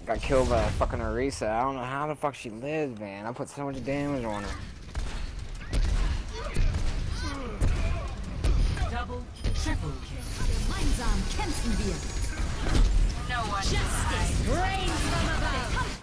Got killed by fucking Orisa. I don't know how the fuck she lives, man. I put so much damage on her. Double, triple kill. Gemeinsam kämpfen wir. No one. Justice reigns from above.